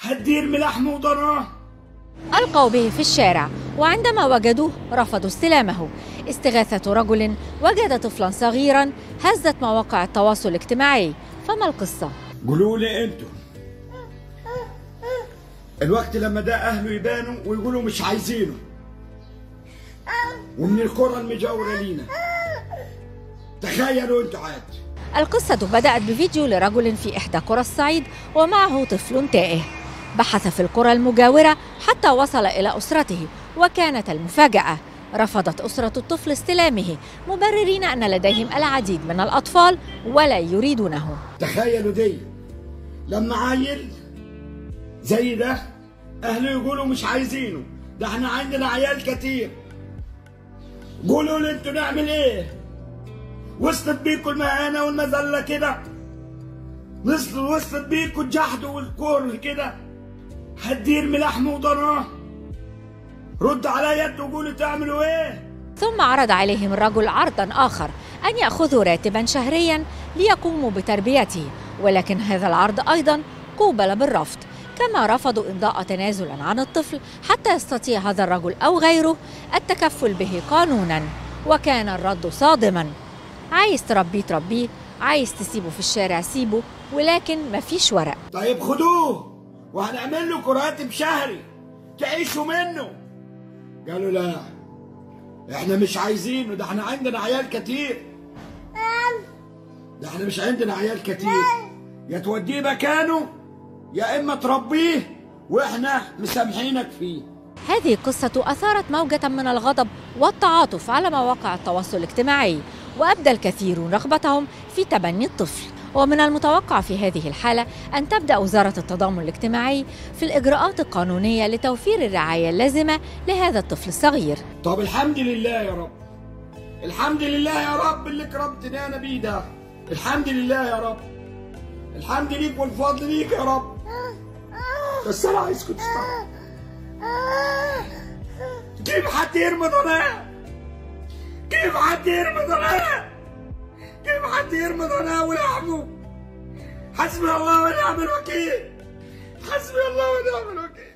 هتدير ملحمه وضناه. ألقوا به في الشارع، وعندما وجدوه رفضوا استلامه. استغاثة رجل وجد طفلا صغيرا هزت مواقع التواصل الاجتماعي. فما القصة؟ قولوا لي انتم الوقت لما ده اهله يبانوا ويقولوا مش عايزينه، ومن القرى المجاورة لينا، تخيلوا انتوا عاد. القصة بدأت بفيديو لرجل في إحدى قرى الصعيد ومعه طفل تائه. بحث في القرى المجاورة حتى وصل إلى أسرته، وكانت المفاجأة رفضت أسرة الطفل استلامه، مبررين أن لديهم العديد من الأطفال ولا يريدونه. تخيلوا دي لما عيل زي ده أهله يقولوا مش عايزينه، ده احنا عندنا عيال كتير. قولوا لي انتوا نعمل ايه؟ وصلت بيكوا المهانة والمذلة كده، وصلت بيكوا الجحد والكره كده، هتدير ملحمه وضناه. رد عليا انتوا وقولوا تعملوا ايه؟ ثم عرض عليهم الرجل عرضا آخر، أن يأخذوا راتبا شهريا ليقوموا بتربيته، ولكن هذا العرض أيضا قوبل بالرفض، كما رفضوا إمضاء تنازلا عن الطفل حتى يستطيع هذا الرجل أو غيره التكفل به قانونا. وكان الرد صادما: عايز تربيه تربيه، عايز تسيبه في الشارع سيبه، ولكن مفيش ورق. طيب خدوه وهنعمل لكم راتب شهري تعيشوا منه. قالوا لا، احنا مش عايزينه، ده احنا عندنا عيال كتير. ده احنا مش عندنا عيال كتير، يا توديه مكانه يا اما تربيه واحنا مسامحينك فيه. هذه القصة أثارت موجة من الغضب والتعاطف على مواقع التواصل الاجتماعي، وأبدى الكثيرون رغبتهم في تبني الطفل. ومن المتوقع في هذه الحالة أن تبدأ وزارة التضامن الاجتماعي في الإجراءات القانونية لتوفير الرعاية اللازمة لهذا الطفل الصغير. طب الحمد لله يا رب، الحمد لله يا رب اللي كرمتنا انا بيه ده، الحمد لله يا رب، الحمد ليك والفضل ليك يا رب. بس انا عايزكم تستوعبوا، كيف حد يرمي ضناه؟ كيف حد يرمي ضناه؟ كيف حد يرمي ضناه ولحمه؟ حسبي الله ونعم الوكيل، حسبي الله ونعم الوكيل.